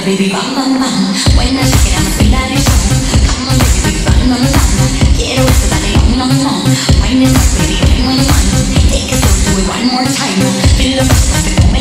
baby, bam, bam, bam. When I shake it, I'ma feel that it's on. Come on, baby, bam, bam, bam. Quiero eso, dale, long, long, long. Wine it up, baby, wine, wine, wine. Take it slow, do it one more time. Feel the buzz,